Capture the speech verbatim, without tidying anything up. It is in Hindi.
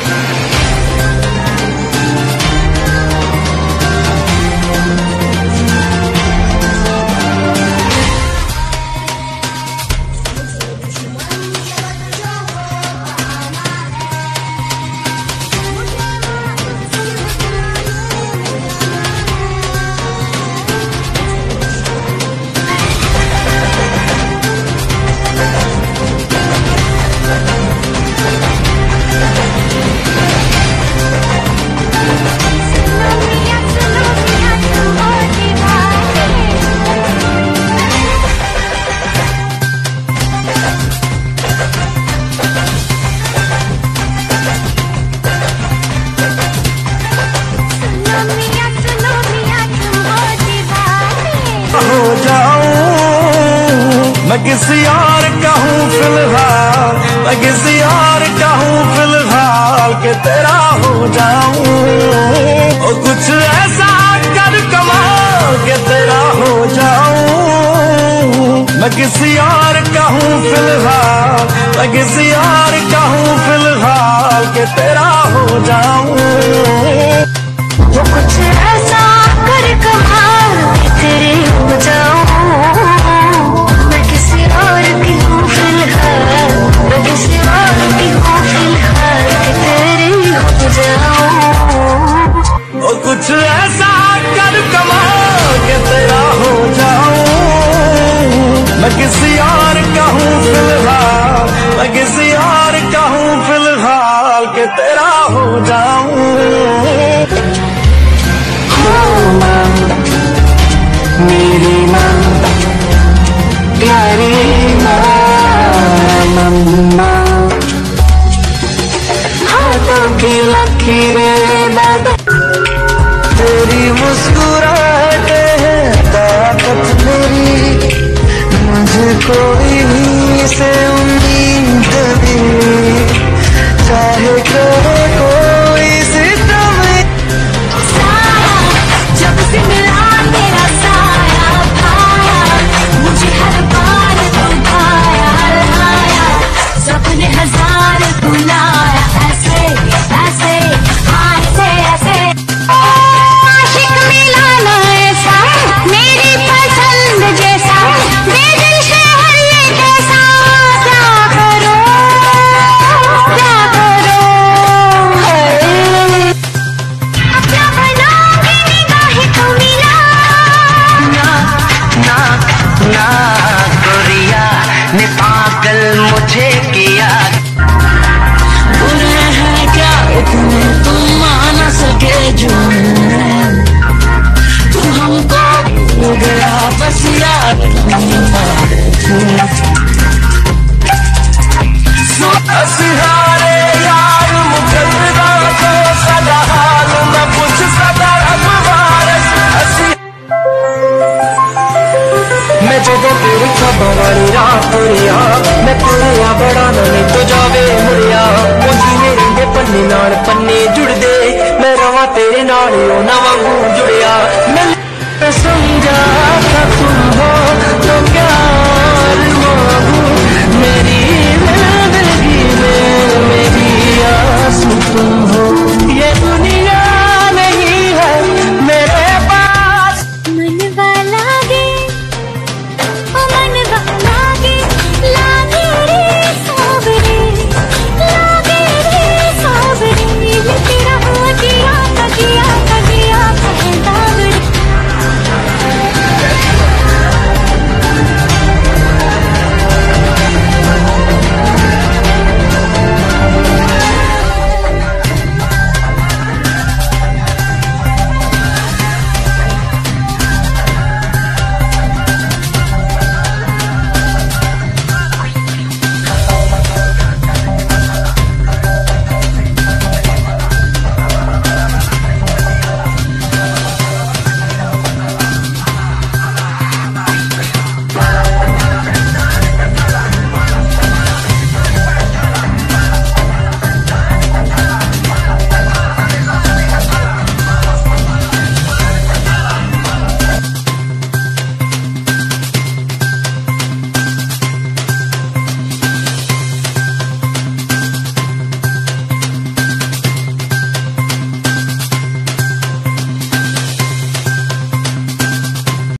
मैं किसी और का हूँ फिलहाल, मैं किसी और का हूँ फिलहाल के तेरा हो जाऊं। और कुछ ऐसा कर कमाल के तेरा हो जाऊं। मैं किसी और का हूँ फिलहाल, मैं किसी और का हूँ फिलहाल के तेरा हो जाऊं। वो कुछ ऐसा कर कमाल के तेरे हो जाऊं। कुछ ऐसा कर कमाल के तेरा हो जाऊं। मैं किसी और का हूँ फिलहाल, मैं किसी और का हूँ फिलहाल के तेरा हो जाऊं। मेरी माँ प्यारी मम्मा, हाथों की लकीरें दादा, तेरी मुस्कुराहटे हैं ताकत मेरी, मुझे कोई से उम्मीद भी चाहे करे कोई सितम। जब से मिला तेरा साया पाया, मुझे हर बार तू भाया लाया, सपने हजार बुलाया ऐसे ऐसे ऐसे ऐसे। पागल मुझे किया बुरे हैं क्या इतने तुम मान सके जो तू हमको हो गया बस यार।